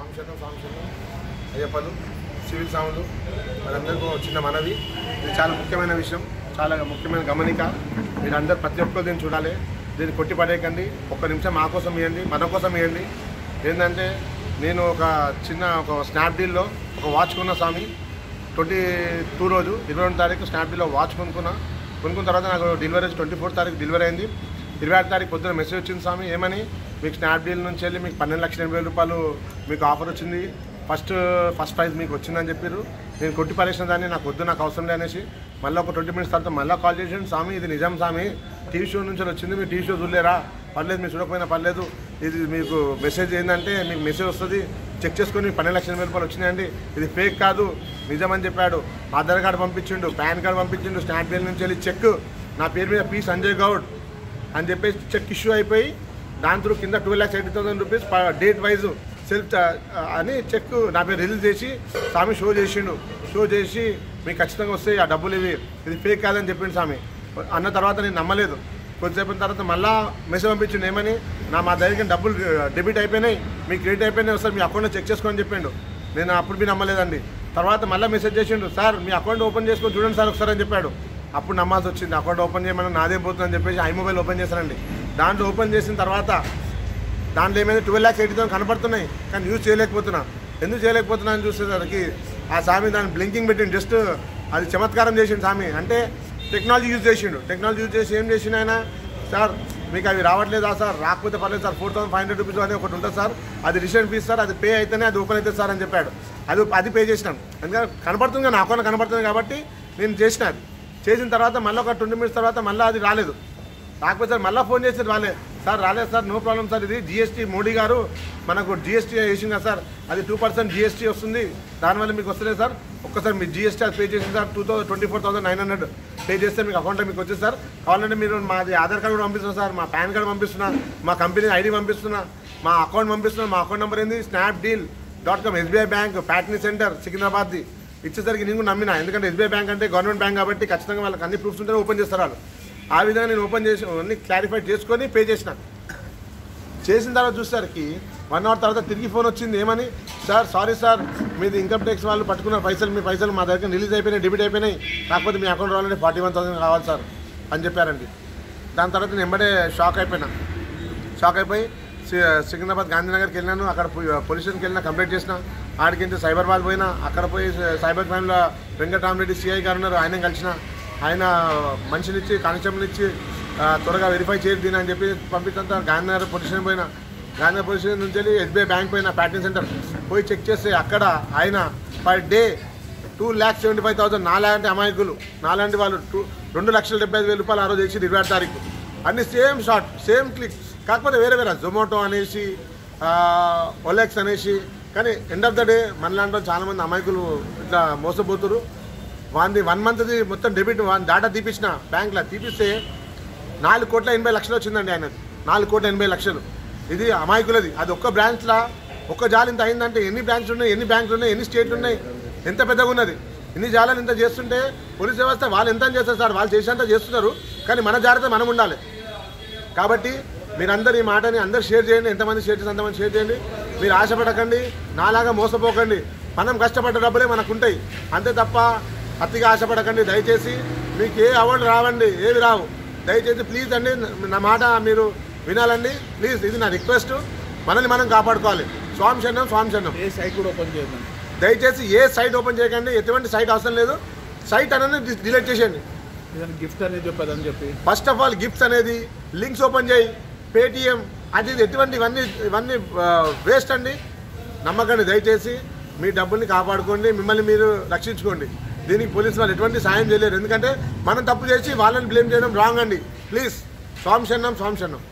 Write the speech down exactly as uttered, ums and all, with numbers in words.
స్వామిశరణం స్వామిశరణం అయ్యప్పలు civil సాములు వాళ్ళందరికీ చిన్న మనవి. ఇది చాలా ముఖ్యమైన విషయం, చాలా ముఖ్యమైన గమనిక. మీరు అందరు ప్రతి ఒక్కరు దీన్ని చూడాలి. దీన్ని కొట్టి పడేయకండి. ఒక్క నిమిషం మా కోసం ఇవ్వండి, మన కోసం ఇవ్వండి. ఏంటంటే నేను ఒక చిన్న ఒక స్నాప్డీల్లో ఒక వాచ్ కొన్న స్వామి. ట్వంటీ టూ రోజు ఇరవై రెండు తారీఖు స్నాప్డీల్లో వాచ్ కొనుక్కున్నా. కొనుక్కున్న తర్వాత నాకు డెలివరీ ట్వంటీ ఫోర్ తారీఖు డెలివరీ అయింది. ఇరవై ఆరు తారీఖు పొద్దున మెసేజ్ వచ్చింది స్వామి, ఏమని మీకు స్నాప్డీల్ నుంచి వెళ్ళి మీకు పన్నెండు లక్షల ఎనభై వేల రూపాయలు మీకు ఆఫర్ వచ్చింది, ఫస్ట్ ఫస్ట్ ప్రైజ్ మీకు వచ్చిందని చెప్పారు. నేను కొట్టి పరేసిన దాన్ని నాకు వద్దు, నాకు అవసరం లే అనేసి మళ్ళీ ఒక ట్వంటీ మినిట్స్ తర్వాత మళ్ళీ కాల్ చేసాను. స్వామి ఇది నిజం స్వామి, టీవీ షో నుంచి వచ్చింది, మీరు టీవీ షో చూడలేరా? పర్లేదు, మీరు చూడకపోయినా పర్లేదు, ఇది మీకు మెసేజ్ ఏంటంటే మీకు మెసేజ్ వస్తుంది, చెక్ చేసుకొని పన్నెండు లక్షల ఎనభై రూపాయలు వచ్చినాయండి, ఇది ఫేక్ కాదు నిజమని చెప్పాడు. ఆధార్ కార్డు పంపించిండు, పాన్ కార్డు పంపించిండు, స్నాప్డీల్ నుంచి వెళ్ళి చెక్ నా పేరు మీద పి సంజయ్ గౌడ్ అని చెప్పేసి చెక్ ఇష్యూ అయిపోయి దాని త్రూ కింద twelve lakhs eighty thousand rupees date wise self అని చెక్ నా పేరు రిలీజ్ చేసి స్వామి షో చేసిండు. షో చేసి మీకు ఖచ్చితంగా వస్తాయి ఆ డబ్బులు, ఇవి ఇది ఫేక్ కాదని చెప్పిండు స్వామి. అన్న తర్వాత నేను నమ్మలేదు. కొద్దిసేపు తర్వాత మళ్ళీ మెసేజ్ పంపించిండు, ఏమని నా మా దగ్గర డబ్బులు డెబిట్ అయిపోయినాయి, మీ క్రెడిట్ అయిపోయినాయి, ఒకసారి మీ అకౌంట్లో చెక్ చేసుకోని చెప్పిండు. నేను అప్పుడు మీ నమ్మలేదండి. తర్వాత మళ్ళీ మెసేజ్ చేసిండు, సార్ మీ అకౌంట్ ఓపెన్ చేసుకొని చూడండి సార్ ఒకసారి అని చెప్పాడు. అప్పుడు నమ్మాల్సి వచ్చింది. అకౌంట్ ఓపెన్ చేయమని నాదే పోతుందని చెప్పేసి ఐ మొబైల్ ఓపెన్ చేశానండి. దాంట్లో ఓపెన్ చేసిన తర్వాత దాంట్లో ఏమైనా ట్వెల్వ్ ల్యాక్స్ ఎయిటీ థౌసండ్ కనపడుతున్నాయి, కానీ యూజ్ చేయలేకపోతున్నా. ఎందుకు చేయలేకపోతున్నా అని చూసేసరికి ఆ స్వామి దాన్ని బ్లింకింగ్ పెట్టిండు. జస్ట్ అది చమత్కారం చేసిండు స్వామి. అంటే టెక్నాలజీ యూజ్ చేసిండు. టెక్నాలజీ యూజ్ చేసి ఏం చేసిండు ఆయన, సార్ మీకు అవి రావట్లేదా సార్, రాకపోతే పర్లేదు sir, four thousand five hundred rupees అనేది ఒకటి ఉంటుంది సార్, అది రిటర్న్ ఫీజ్ సార్, అది పే అయితేనే అది ఓపెన్ అవుతుంది సార్ అని చెప్పాడు. అది అది పే చేసినాను. ఎందుకంటే కనపడుతుంది, నా అకౌంట్ కనపడుతుంది కాబట్టి నేను చేసిన. అది చేసిన తర్వాత మళ్ళీ ఒక ట్వంటీ మినిట్స్ తర్వాత మళ్ళీ అది రాలేదు. రాకపోతే సార్ మళ్ళీ ఫోన్ చేసి రాలేదు సార్, రాలేదు సార్, నో ప్రాబ్లం సార్, ఇది జిఎస్టీ మోడీ గారు మనకు జిఎస్టీ వేసింది సార్, అది టూ పర్సెంట్ జిఎస్టీ వస్తుంది, దానివల్ల మీకు వస్తలేదు సార్, ఒక్కసారి మీ జిఎస్టీ అది పే చేసింది sir, two thousand twenty four thousand nine hundred pay చేస్తే మీకు అకౌంట్లో మీకు వచ్చేది సార్. కావాలంటే మీరు మాది ఆధార్ కార్డు కూడా పంపిస్తున్నా సార్, మా పాన్ కార్డు పంపిస్తున్నా, మా కంపెనీ ఐడి పంపిస్తున్నా, మా అకౌంట్ పంపిస్తున్నా. మా అకౌంట్ నెంబర్ ఏంది Snapdeal dot com, SBI bank Patny centre సికింద్రాబాద్ది. ఇచ్చేసరికి నేను కూడా నమ్మినా, ఎందుకంటే ఎస్బీఐ బ్యాంక్ అంటే గవర్నమెంట్ బ్యాంక్ కాబట్టి ఖచ్చితంగా వాళ్ళకి అన్ని ప్రూఫ్స్ ఉంటే ఓపెన్ చేస్తారు వాళ్ళు. ఆ విధంగా నేను ఓపెన్ చేసి అన్ని క్లారిఫై చేసుకొని పే చేసిన. చేసిన తర్వాత చూసేసరికి వన్ అవర్ తర్వాత తిరిగి ఫోన్ వచ్చింది, ఏమని, సార్ సారీ సార్, మీది ఇన్కమ్ ట్యాక్స్ వాళ్ళు పట్టుకున్న పైసలు, మీ పైసలు మా దగ్గర రిలీజ్ అయిపోయినాయి, డెబిట్ అయిపోయినాయి, కాకపోతే మీ అకౌంట్ రావాలంటే ఫార్టీ వన్ థౌసండ్ కావాలి సార్ అని చెప్పారండి. దాని తర్వాత నేను వెంబడే షాక్ అయిపోయినా. షాక్ అయిపోయి సికింద్రాబాద్ గాంధీనగర్కి వెళ్ళినాను. అక్కడ పోలీస్ స్టేషన్కి వెళ్ళినా, కంప్లైంట్ చేసిన. ఆడికింత సైబరాబాద్ పోయినా, అక్కడ పోయి సైబర్ క్రైమ్లో వెంకటరామరెడ్డి సిఐ గారు ఉన్నారు, ఆయన కలిసిన. ఆయన మనిషినిచ్చి కానిస్టేబుల్ ఇచ్చి త్వరగా వెరిఫై చేయరు దీని అని చెప్పి పంపించంతా గాంధీనగర్ పోలీస్ స్టేషన్ పోయినా. గాంధీనగర్ పోలీస్ స్టేషన్ నుంచి వెళ్ళి ఎస్బీఐ బ్యాంక్ పోయినా, ప్యాట్నీ సెంటర్ పోయి చెక్ చేస్తే అక్కడ ఆయన per day two lakhs seventy five thousand నాలాంటి అమాయకులు, నాలాంటి వాళ్ళు టూ రెండు లక్షల డెబ్బై ఐదు వేల రూపాయలు ఆ రోజు వేసి ఇరవై ఆరు తారీఖు అన్ని సేమ్ షాట్, సేమ్ క్లిక్, కాకపోతే వేరే వేరే జొమాటో అనేసి, ఓలెక్స్ అనేసి. కానీ ఎండ్ ఆఫ్ ద డే మనలాంటి చాలామంది అమాయకులు ఇట్లా మోసపోతున్నారు. వాంది వన్ మంత్ది మొత్తం డెబిట్ వన్ డాటా తీపించిన బ్యాంక్లో తీపిస్తే నాలుగు కోట్ల ఎనభై లక్షలు వచ్చిందండి ఆయనది. నాలుగు కోట్ల ఎనభై లక్షలు ఇది అమాయకులది. అది ఒక్క బ్రాంచ్లో ఒక్క జాలు ఇంత అయిందంటే ఎన్ని బ్రాంచ్లు ఉన్నాయి, ఎన్ని బ్యాంకులు ఉన్నాయి, ఎన్ని స్టేట్లు ఉన్నాయి, ఎంత పెద్దగా ఉన్నది. ఇన్ని జాలాలు ఇంత చేస్తుంటే పోలీస్ వ్యవస్థ వాళ్ళు ఎంత చేస్తారు సార్, వాళ్ళు చేసేంత చేస్తున్నారు, కానీ మన జాగ్రత్త మనం ఉండాలి. కాబట్టి మీరందరూ ఈ మాటని అందరూ షేర్ చేయండి, ఎంతమంది షేర్ చేసి అంతమంది షేర్ చేయండి. మీరు ఆశపడకండి, నాలాగా మోసపోకండి. మనం కష్టపడ్డ డబ్బులే మనకు ఉంటాయి, అంతే తప్ప అతిగా ఆశపడకండి. దయచేసి మీకు ఏ అవార్డు రావండి, ఏవి రావు. దయచేసి ప్లీజ్ అండి నా మాట మీరు వినాలండి, ప్లీజ్. ఇది నా రిక్వెస్ట్. మనల్ని మనం కాపాడుకోవాలి. స్వామి శరణం, స్వామి శరణం. ఏ సైట్ కూడా ఓపెన్ చేయండి, దయచేసి ఏ సైట్ ఓపెన్ చేయకండి. ఎటువంటి సైట్ అవసరం లేదు. సైట్ అనేది డిలీట్ చేసేయండి. గిఫ్ట్ అనేది చెప్పదని చెప్పి ఫస్ట్ ఆఫ్ ఆల్ గిఫ్ట్స్ అనేది లింక్స్ ఓపెన్ చేయి, పేటిఎం అది ఎటువంటి ఇవన్నీ ఇవన్నీ వేస్ట్ అండి. నమ్మకండి. దయచేసి మీ డబ్బుల్ని కాపాడుకోండి, మిమ్మల్ని మీరు రక్షించుకోండి. దీనికి పోలీసు వాళ్ళు ఎటువంటి సాయం చేయలేరు, ఎందుకంటే మనం తప్పు చేసి వాళ్ళని బ్లేమ్ చేయడం రాంగ్ అండి. ప్లీజ్ స్వామి శరణం, స్వామి శరణం.